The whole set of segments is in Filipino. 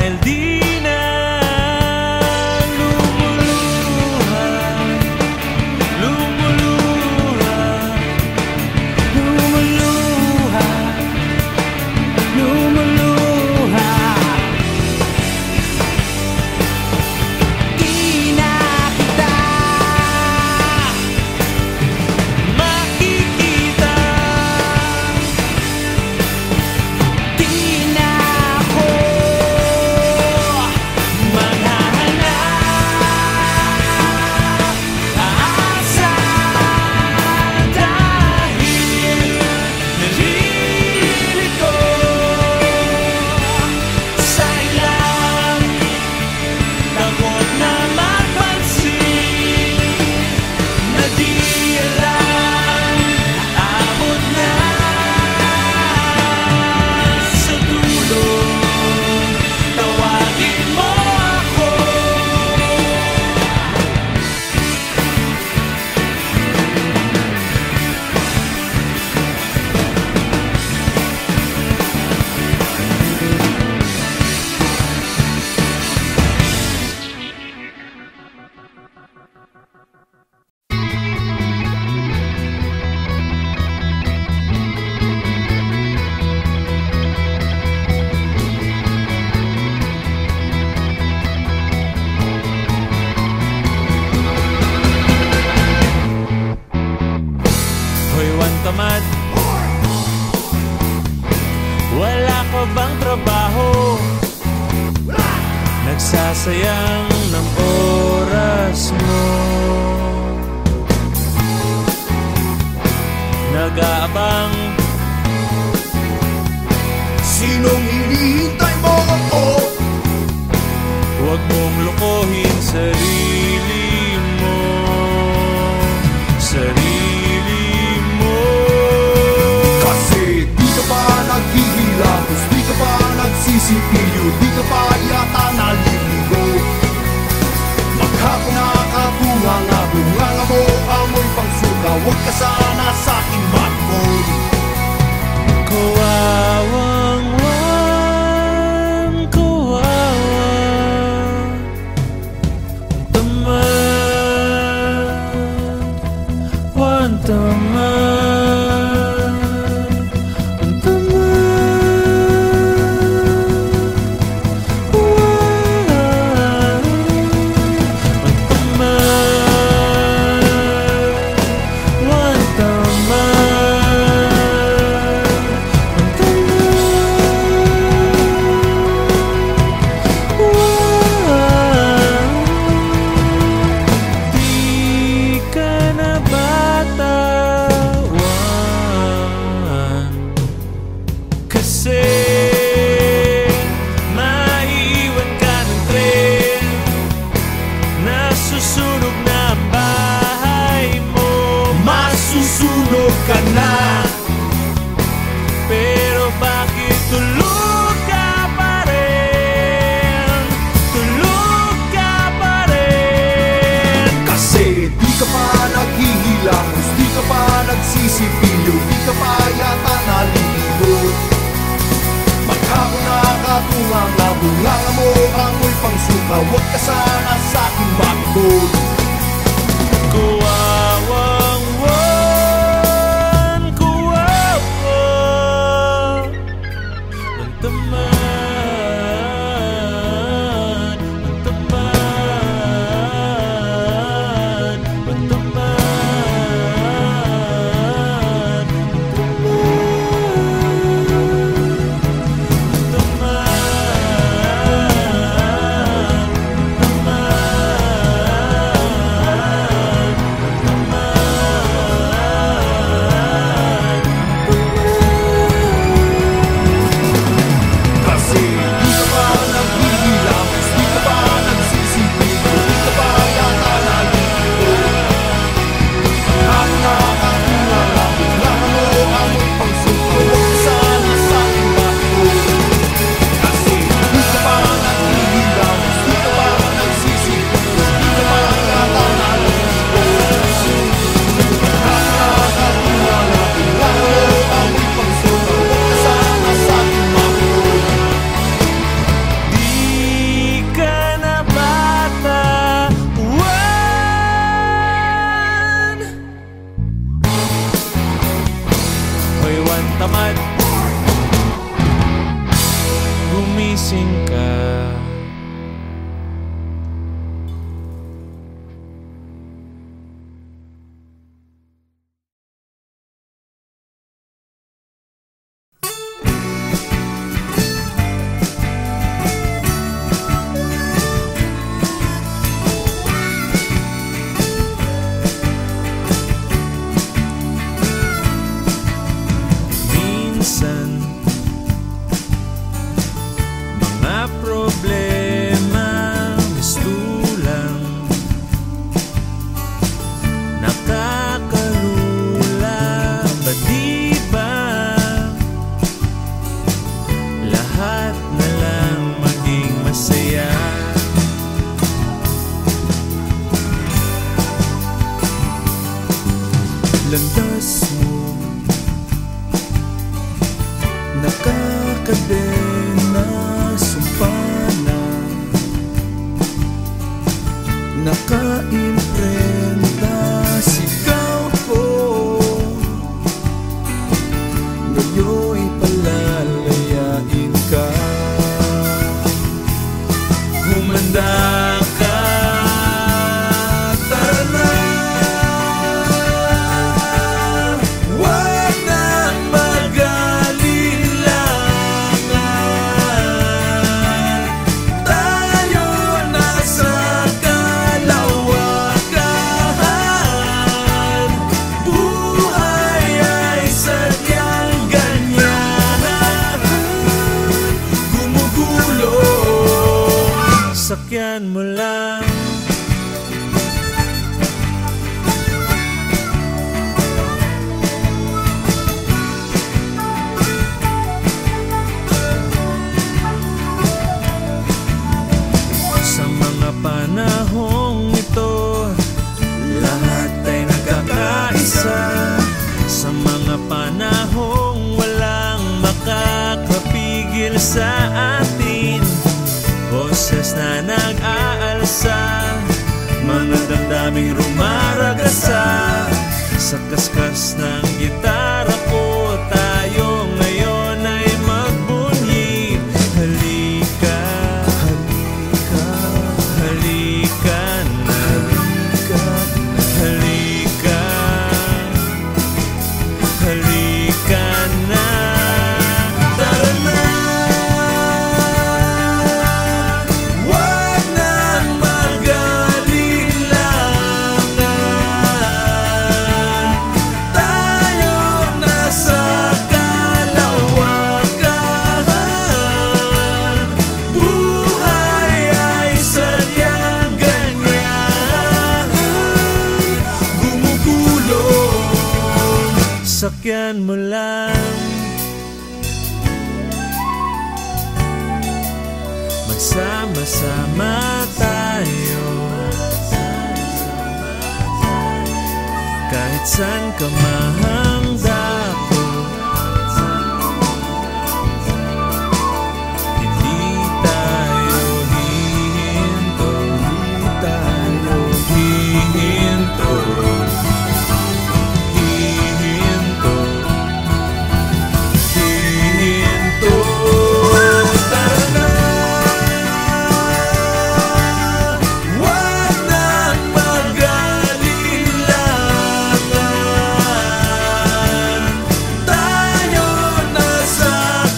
dahil di na lumuluha, lumuluha, lumuluha, lumuluha. Di na kita makikita, di na ako maghahanap, aasa dahil nalilito sa ilang takot na mapansin na di alam abot na sa dulo. Tawagin mo ako. Hoy, wan tamad, wala ka bang trabaho? Nagsasayang ng oras mo, nag-aabang. Sinong hinihintay mo ako? Huwag mong lokohin sarili mo, sarili mo. Kasi di ka pa naghihilamos, di ka pa nagsisipilyo, di ka pa yata naliligo. Maghapon nakakabunga-bunga mo, amoy pang suka, huwag ka sana sa'king matmon. Kawawang wan, kawawa, tamad, wan tamad, wan tamad, wan, wan tamad, wan tamad. Di ka na batawan, kasi maiiwan ka ng tren, nasusunog na ang bahay mo. Masusunog ka na. Pero bakit tulog ka pa rin? Tulog ka pa rin. Kasi di ka pa naghihilamos, di ka pa nagsisipilyo, di ka pa yata naliligo. Maghapon nakakabunga-bunga mo, amoy pang suka, huwag ka sana sa'king matmon. Kawawang wan, kawawa, wan tamad, wan tamad, wan tamad, wan tamad, wan tamad. humanda ka. Tara na, huwag nang mag-alinlangan. Tayo na sa kalawakan. Buhay ay sadyang ganyan. Gumugulo, sakyan mo lang. Sa mga panahong ito, lahat ay nagkakaisa. Sa mga panahong walang makakapigil sa atin, boses na nag-aalsa, mga damdaming rumaragasa. Sa kaskas ng gitara ko, tayo ngayon ay magbunyi. Halika, halika, halika na, halika, halika na. Tara na, huwag nang mag-alinlangan. Tayo na sa kalawakan. Buhay ay sadyang ganyan. Gumugulo, sakyan mo lang. Magsama-sama tayo, kahit saan ka mahangdako. Hindi tayo hihinto, hindi tayo hihinto, hihinto, hihinto. Tara na, huwag nang mag-alinlangan. Tayo na sa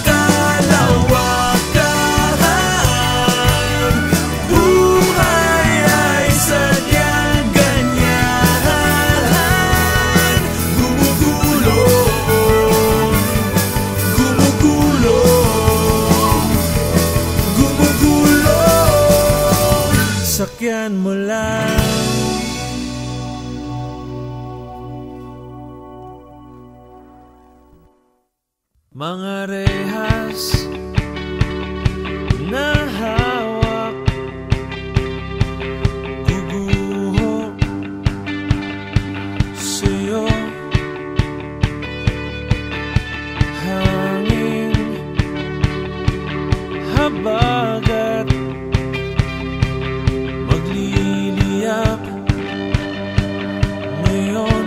kalawakan. Buhay ay sadyang ganyan. Gumugulo, gumugulo, gumugulo, sakyan mo lang. Mga rehas na hawak, guguho sa'yo. Hangin, habagat, magliliyap ngayon.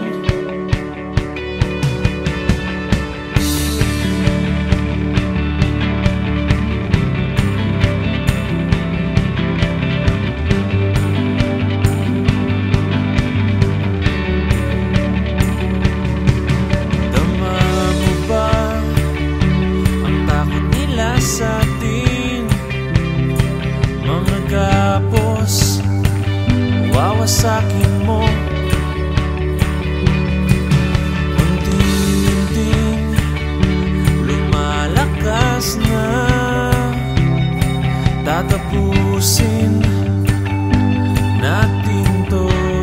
Tama mo ba ang takot nila sa atin? Mga kapos, wawasakin mo. Unti-unting lumalakas na, tatapusin natin to.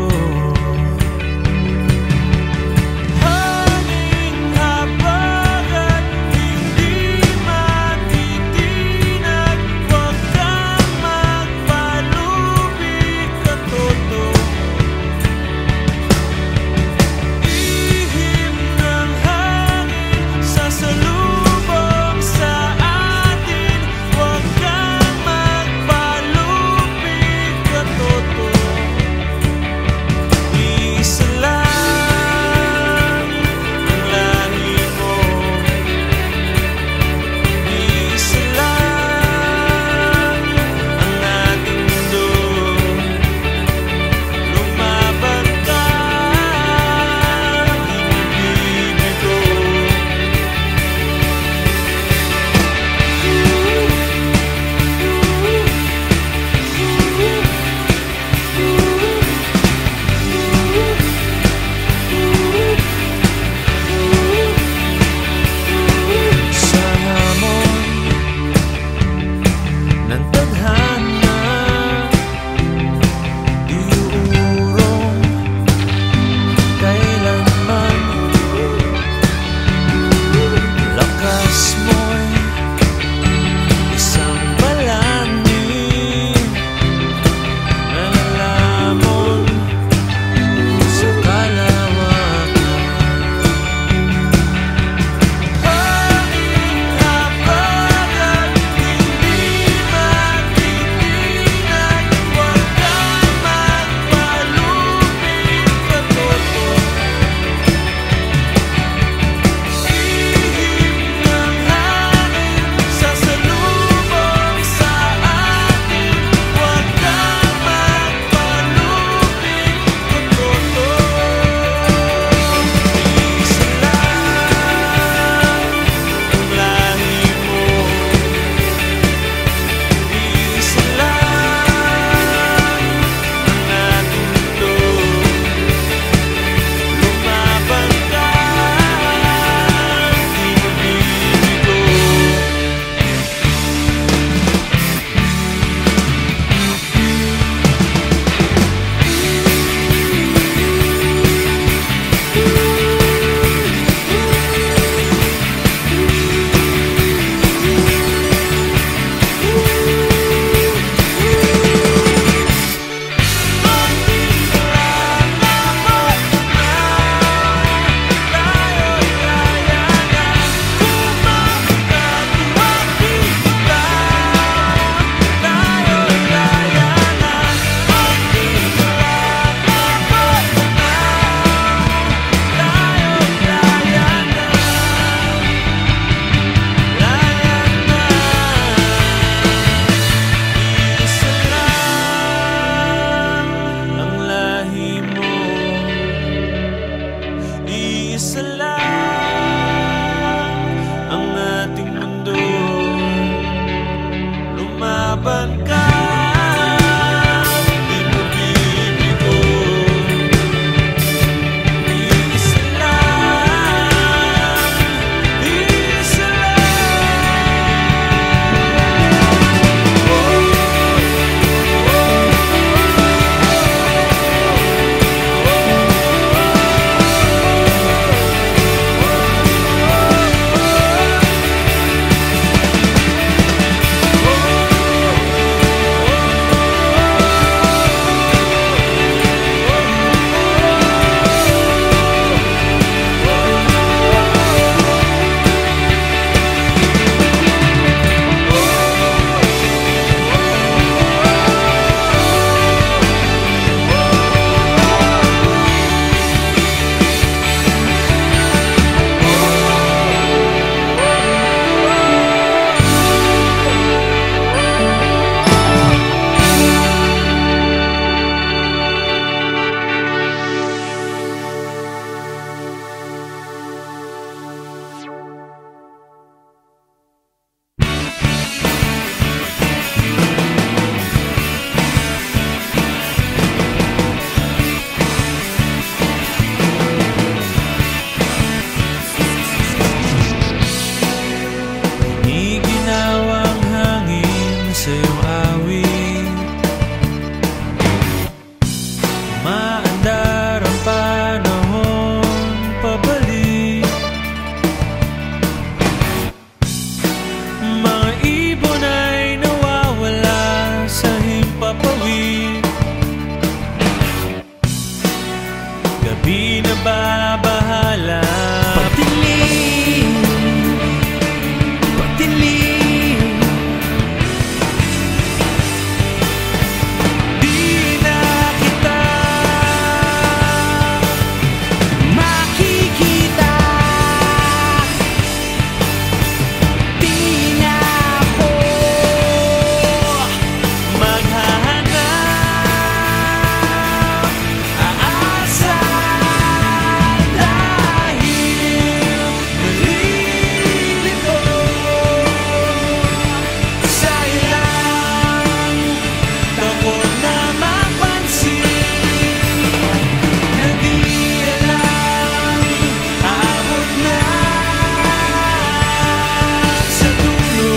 Hanging habagat, hindi matitinag. Huwag kang magpalubig, katoto. Ihip ng hangin sasalubong sa atin. Huwag kang magpalubig. alam. Pagdilim, pagdilim, Di na kita makikita. Di na ako maghahanap, aasa dahil nalilito sa ilang takot na mapansin na di alam aabot na sa dulo.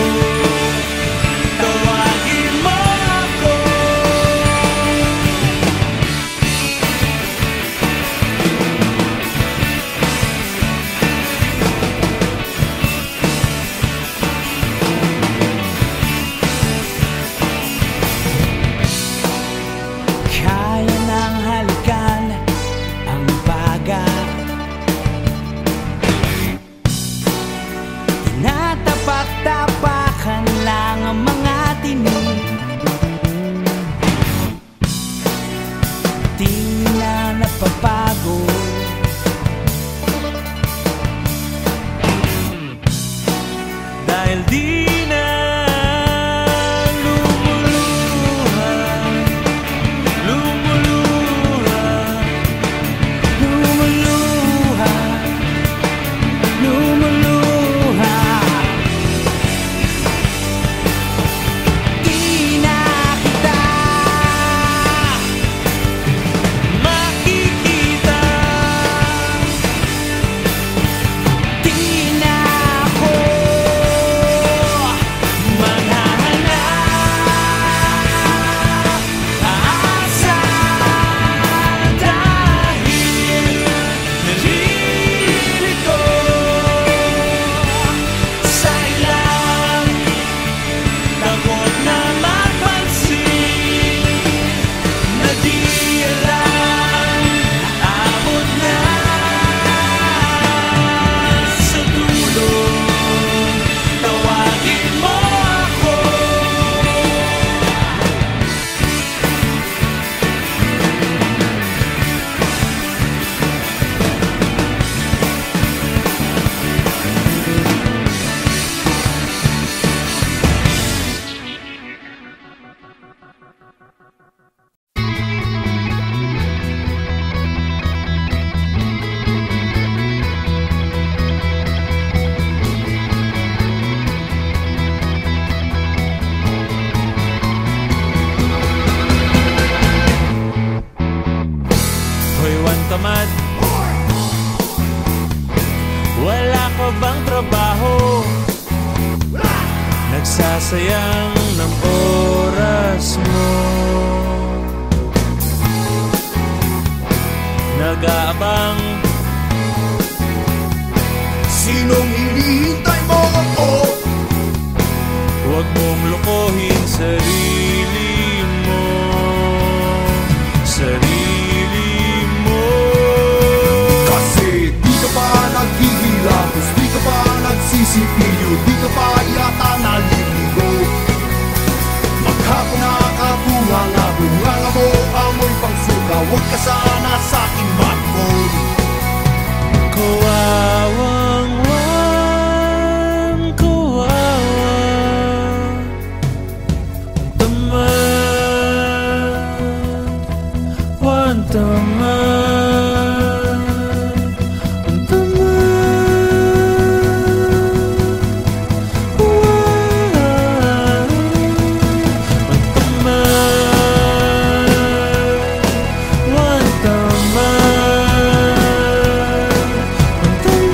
Tawagin mo ako. kaya nang halikan ang baga. Tinatapak-tapakan lang ang mga tinig. Di na napapago. Dahil di na lumuluha, lumuluha, Lumuluha, lumuluha. Di na kita makikita. Di na ako Maghahanap, aasa dahil nalilito sa ilang takot na mapansin na di alam abot na sa dulo. Tawagin mo ako. Hoy, Juan Tamad, wala ka bang trabaho? Nagsasayang ng oras mo, nag-aabang. Sinong hinihintay mo ako? Huwag mong lokohin sarili mo, sarili mo. Kasi di ka pa naghihilamos, di ka pa nagsisipilyo, di ka pa yata naliligo. Maghapon nakakabuha nga, bunganga mo, amoy pang suka. Huwag ka sana sa akin mag-phone. Kawawang wan, kawawa, tamad, wan tamad, tamad, wan tamad, wan tamad.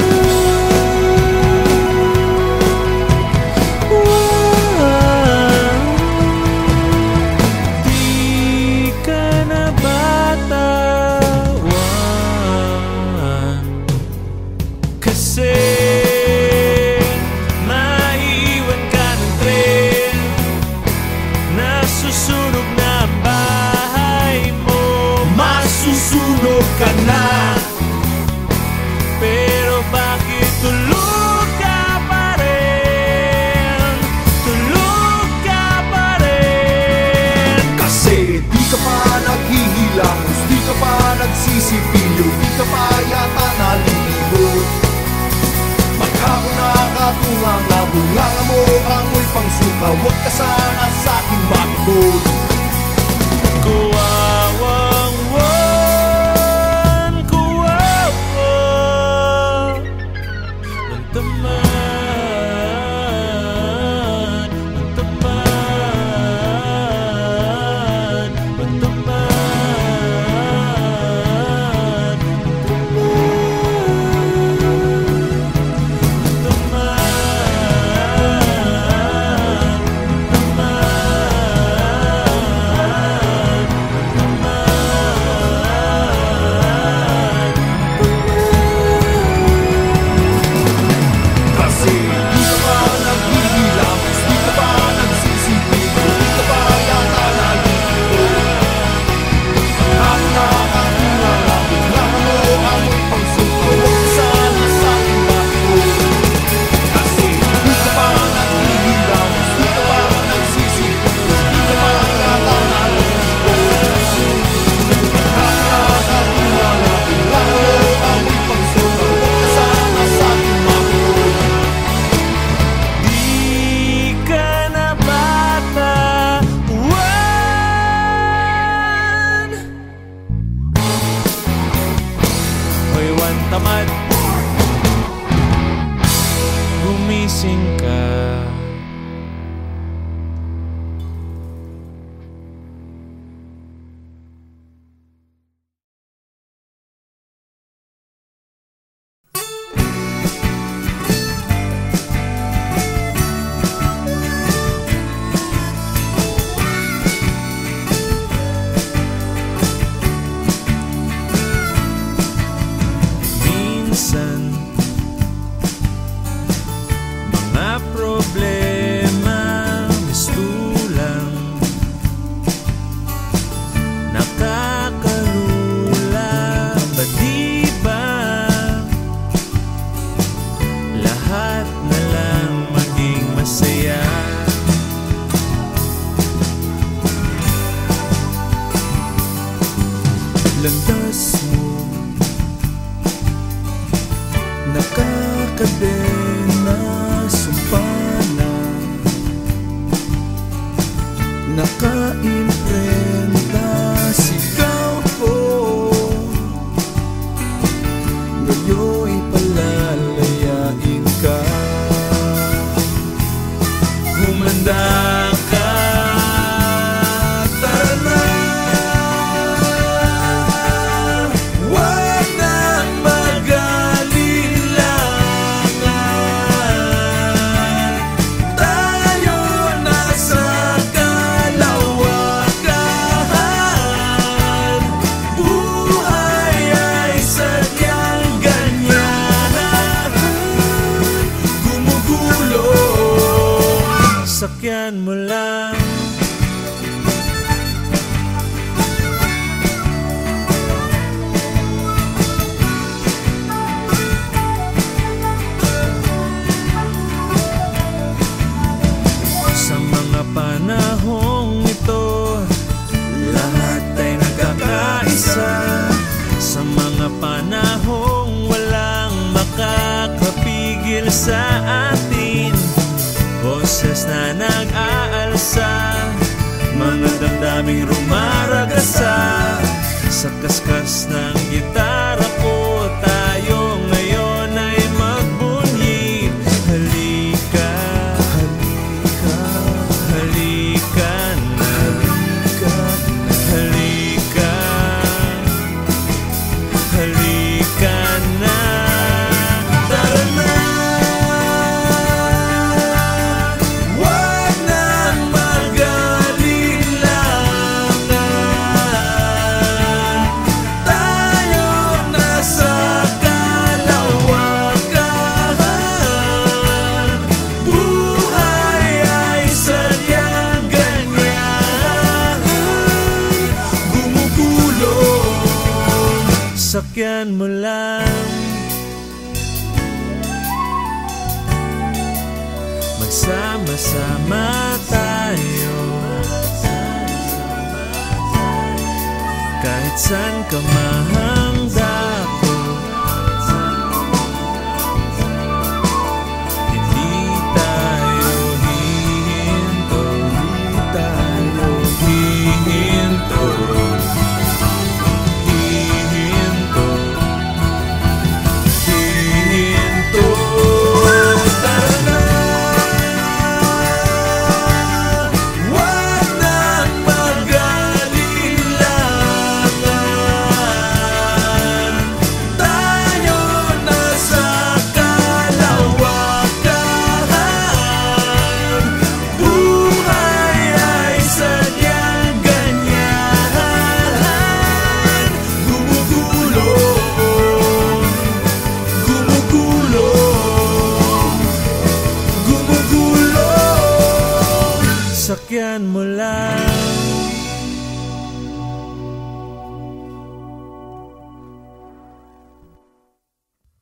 Di ka na bata, Huwag ka sana sa'king matukod. Kuwawang wan, kuwawa, bantaman, bantaman, bantaman, Kasi di ka pa naghihilamos, di ka pa nagsisipilo, di ka pa yata nalilito. At nakakatulala, biglang mo amoy pagsuko. Huwag ka sana sa'king matukod. Kasi di ka pa naghihilamos, di ka pa nagsisipilo, di ka pa yata nalilito. At nakakatulala, biglang mo amoy pagsuko. Huwag ka sana sa'king matukod. di ka na bata, wan. Hoy wan tamad, gumising ka. Minsan, mga problema mistulang nakakalula. Ba di ba lahat na lang maging masaya? Landas mo nakakadena, sumpana, nakaimprenta, sigaw ko. Ngayon'y palalayain ka. Humanda ka, tara na. Huwag nang mag-alinlangan. Tayo na sa kalawakan. Buhay ay sadyang ganyan. Gumugulo, sakyan mo lang. Sa mga panahong ito, lahat ay nagkakaisa. Sa mga panahong walang makakapigil sa atin, boses na nag-aalsa, mga damdaming rumaragasa. Sa kaskas ng gitara ko, tayo ngayon ay magbunyi. Halika, halika, halika na, halika, halika na. Tara na. Huwag nang mag-alinlangan. Tayo na sa kalawakan. Buhay ay sadyang ganyan. Gumugulong, sakyan mo lang. Magsama-sama tayo, kahit saan ka mahangdako. Hindi tayo hihinto.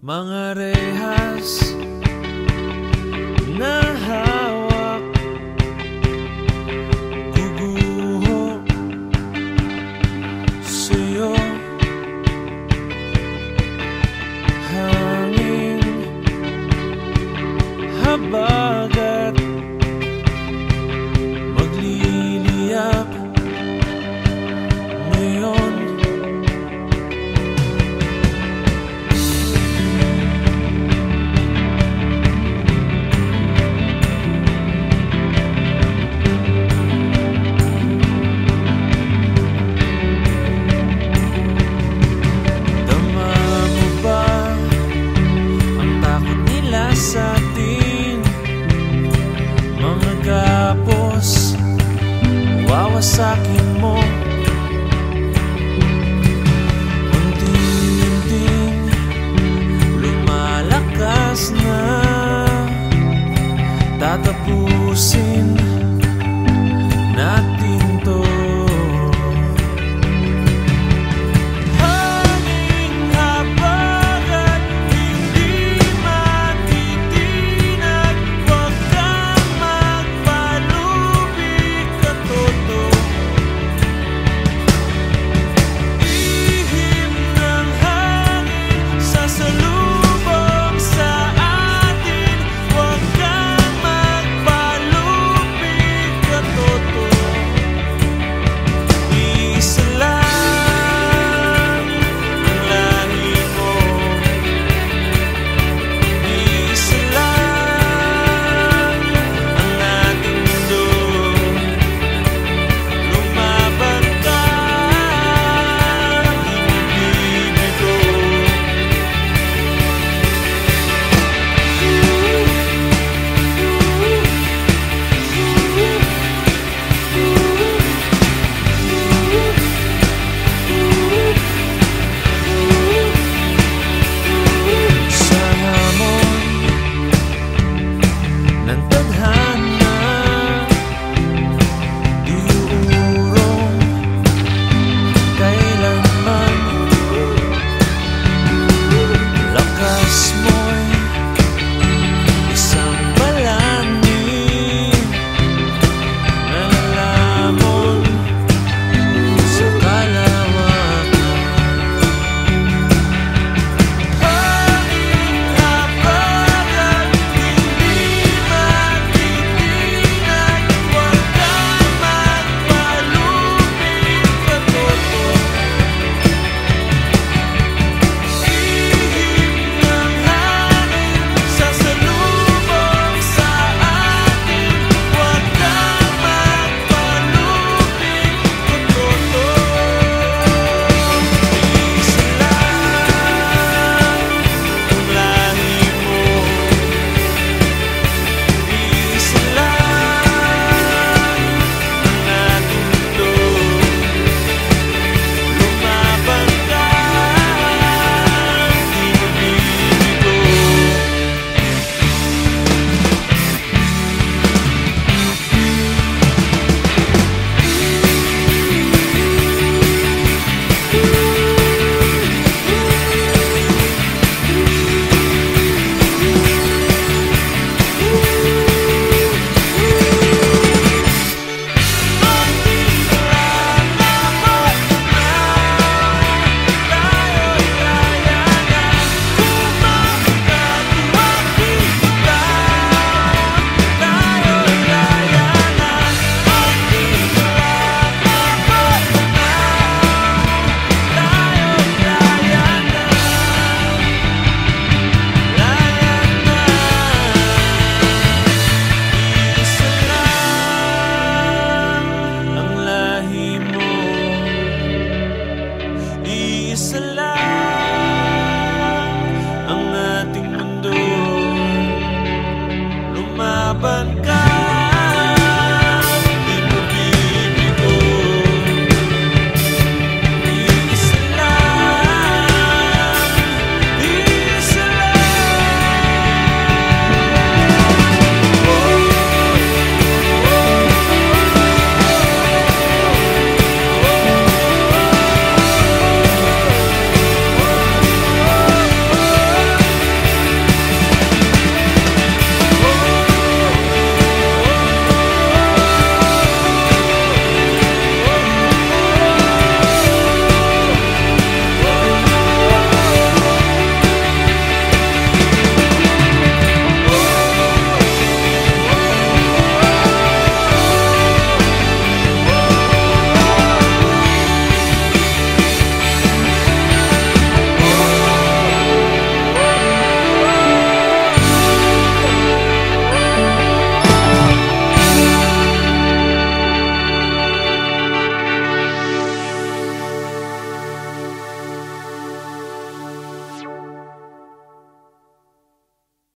mga rehas na hawak, guguho sa'yo. Hangin, habagat, magliliyap ngayon. Dama mo ba ang takot nila sa atin? Mga gapos, wawasakin mo. Unti-unting lumalakas na, tatapusin